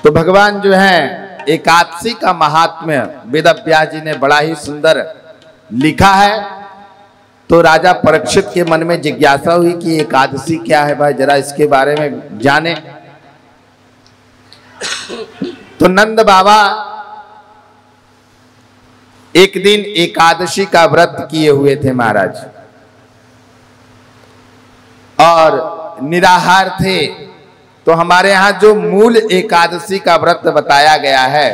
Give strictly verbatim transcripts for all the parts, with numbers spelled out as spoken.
तो भगवान जो है एकादशी का महात्म्य वेदव्यास जी ने बड़ा ही सुंदर लिखा है। तो राजा परीक्षित के मन में जिज्ञासा हुई कि एकादशी क्या है भाई, जरा इसके बारे में जाने। तो नंद बाबा एक दिन एकादशी का व्रत किए हुए थे महाराज, और निराहार थे। तो हमारे यहां जो मूल एकादशी का व्रत बताया गया है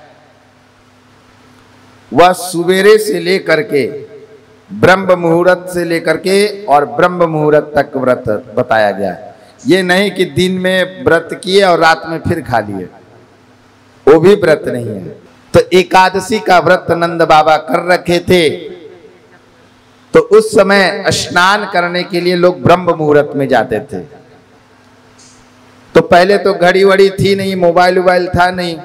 वह सुबेरे से लेकर के ब्रह्म मुहूर्त से लेकर के और ब्रह्म मुहूर्त तक व्रत बताया गया है। ये नहीं कि दिन में व्रत किए और रात में फिर खा लिए, वो भी व्रत नहीं है। तो एकादशी का व्रत नंद बाबा कर रखे थे। तो उस समय स्नान करने के लिए लोग ब्रह्म मुहूर्त में जाते थे। तो पहले तो घड़ी वड़ी थी नहीं, मोबाइल वोबाइल था नहीं।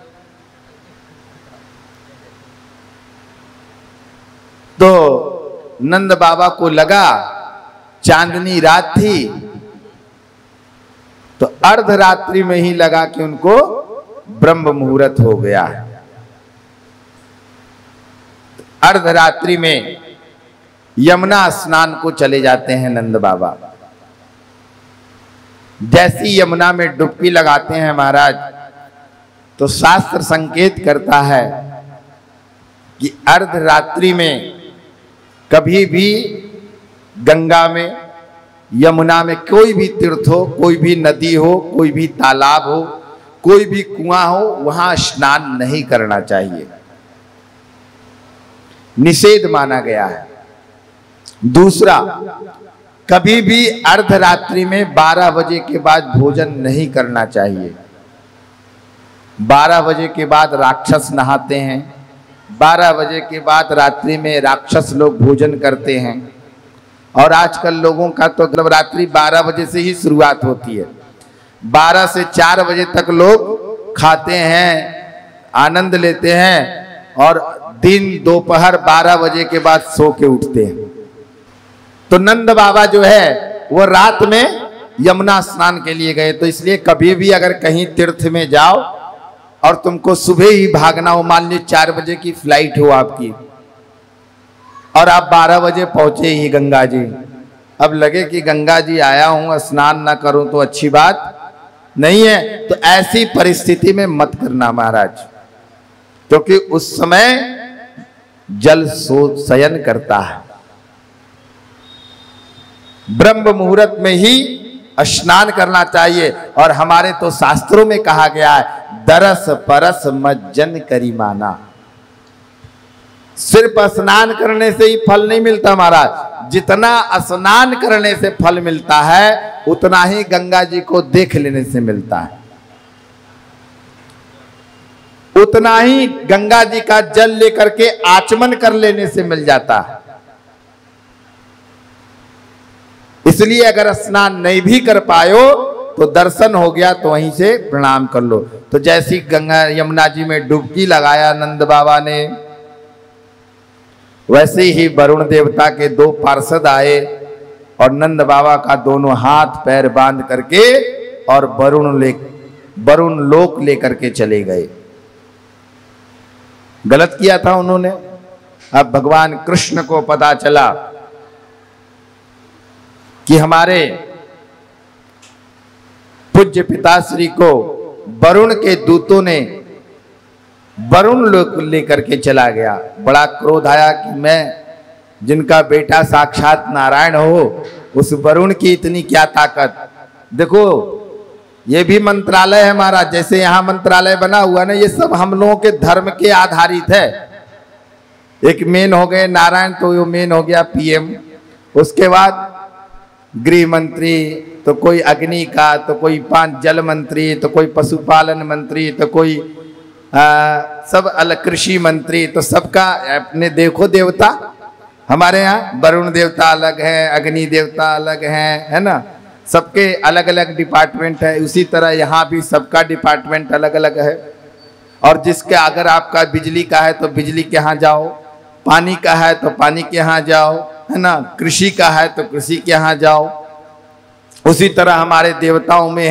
तो नंद बाबा को लगा चांदनी रात थी, तो अर्धरात्रि में ही लगा कि उनको ब्रह्म मुहूर्त हो गया। अर्धरात्रि में यमुना स्नान को चले जाते हैं नंद बाबा। जैसी यमुना में डुबकी लगाते हैं महाराज, तो शास्त्र संकेत करता है कि अर्धरात्रि में कभी भी गंगा में, यमुना में, कोई भी तीर्थ हो, कोई भी नदी हो, कोई भी तालाब हो, कोई भी कुआं हो, वहां स्नान नहीं करना चाहिए, निषेध माना गया है। दूसरा, कभी भी अर्धरात्रि में बारह बजे के बाद भोजन नहीं करना चाहिए। बारह बजे के बाद राक्षस नहाते हैं, बारह बजे के बाद रात्रि में राक्षस लोग भोजन करते हैं। और आजकल लोगों का तो नवरात्रि बारह बजे से ही शुरुआत होती है, बारह से चार बजे तक लोग खाते हैं, आनंद लेते हैं, और दिन दोपहर बारह बजे के बाद सो के उठते हैं। तो नंद बाबा जो है वो रात में यमुना स्नान के लिए गए। तो इसलिए कभी भी अगर कहीं तीर्थ में जाओ और तुमको सुबह ही भागना हो, मान लीजिए चार बजे की फ्लाइट हो आपकी, और आप बारह बजे पहुंचे ही गंगा जी, अब लगे कि गंगा जी आया हूं, स्नान ना करूं तो अच्छी बात नहीं है। तो ऐसी परिस्थिति में मत करना महाराज, क्योंकि तो उस समय जल सो शयन करता है। ब्रह्म मुहूर्त में ही स्नान करना चाहिए। और हमारे तो शास्त्रों में कहा गया है, दरस परस मज्जन करी माना। सिर्फ स्नान करने से ही फल नहीं मिलता महाराज, जितना स्नान करने से फल मिलता है उतना ही गंगा जी को देख लेने से मिलता है, उतना ही गंगा जी का जल लेकर के आचमन कर लेने से मिल जाता है। इसलिए अगर स्नान नहीं भी कर पायो तो दर्शन हो गया तो वहीं से प्रणाम कर लो। तो जैसी गंगा यमुना जी में डुबकी लगाया नंद बाबा ने, वैसे ही वरुण देवता के दो पार्षद आए और नंद बाबा का दोनों हाथ पैर बांध करके और वरुण ले वरुण लोक लेकर के चले गए। गलत किया था उन्होंने। अब भगवान कृष्ण को पता चला कि हमारे पूज्य पिताश्री को वरुण के दूतों ने वरुण लोक लेकर के चला गया। बड़ा क्रोध आया कि मैं जिनका बेटा साक्षात नारायण हो, उस वरुण की इतनी क्या ताकत। देखो ये भी मंत्रालय है हमारा, जैसे यहाँ मंत्रालय बना हुआ ना, ये सब हम लोगों के धर्म के आधारित है। एक मेन हो गए नारायण, तो वो मेन हो गया पीएम, उसके बाद गृह मंत्री, तो कोई अग्नि का, तो कोई पांच जल मंत्री, तो कोई पशुपालन मंत्री, तो कोई आ, सब अलग कृषि मंत्री। तो सबका अपने देखो देवता, हमारे यहाँ वरुण देवता अलग है, अग्नि देवता अलग है, है ना, सबके अलग अलग डिपार्टमेंट है। उसी तरह यहाँ भी सबका डिपार्टमेंट अलग अलग है। और जिसके अगर आपका बिजली का है तो बिजली के यहाँ जाओ, पानी का है तो पानी के यहाँ जाओ, है ना, कृषि का है तो कृषि के यहाँ जाओ। उसी तरह हमारे देवताओं में है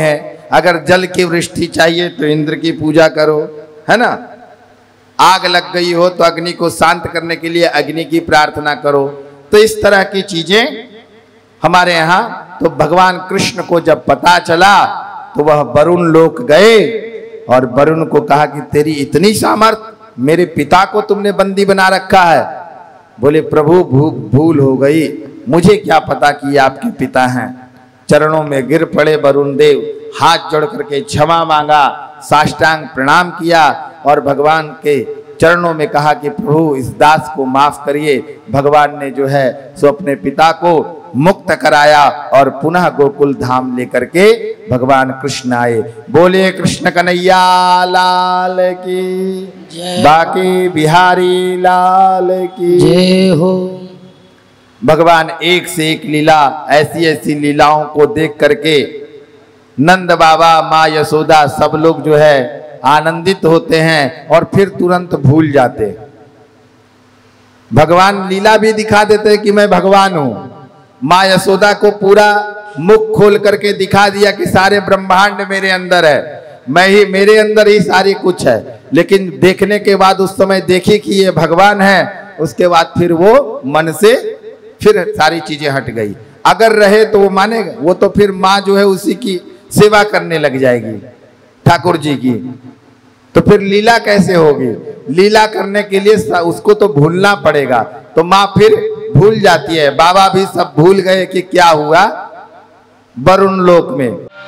अगर जल की वृष्टि चाहिए तो इंद्र की पूजा करो, है ना। आग लग गई हो तो अग्नि को शांत करने के लिए अग्नि की प्रार्थना करो। तो इस तरह की चीजें हमारे यहाँ। तो भगवान कृष्ण को जब पता चला तो वह वरुण लोक गए और वरुण को कहा कि तेरी इतनी सामर्थ, मेरे पिता को तुमने बंदी बना रखा है। बोले प्रभु भू, भूल हो गई, मुझे क्या पता कि आपके पिता हैं। चरणों में गिर पड़े वरुण देव, हाथ जोड़ करके क्षमा मांगा, साष्टांग प्रणाम किया और भगवान के चरणों में कहा कि प्रभु इस दास को माफ करिए। भगवान ने जो है सो अपने पिता को मुक्त कराया और पुनः गोकुल धाम लेकर के भगवान कृष्ण आए। बोले कृष्ण कन्हैया लाल की बाकी बिहारी लाल की जय हो। भगवान एक से एक लीला, ऐसी ऐसी लीलाओं को देख करके नंद बाबा, माँ यशोदा सब लोग जो है आनंदित होते हैं और फिर तुरंत भूल जाते। भगवान लीला भी दिखा देते कि मैं भगवान हूं। माँ यशोदा को पूरा मुख खोल करके दिखा दिया कि सारे ब्रह्मांड मेरे अंदर है, मैं ही, मेरे अंदर ही सारी कुछ है। लेकिन देखने के बाद उस समय देखी कि ये भगवान है, उसके बाद फिर वो मन से फिर सारी चीजें हट गई। अगर रहे तो वो मानेगा, वो तो फिर माँ जो है उसी की सेवा करने लग जाएगी, ठाकुर जी की। तो फिर लीला कैसे होगी? लीला करने के लिए उसको तो भूलना पड़ेगा। तो माँ फिर भूल जाती है। बाबा भी सब भूल गए कि क्या हुआ वरुण लोक में।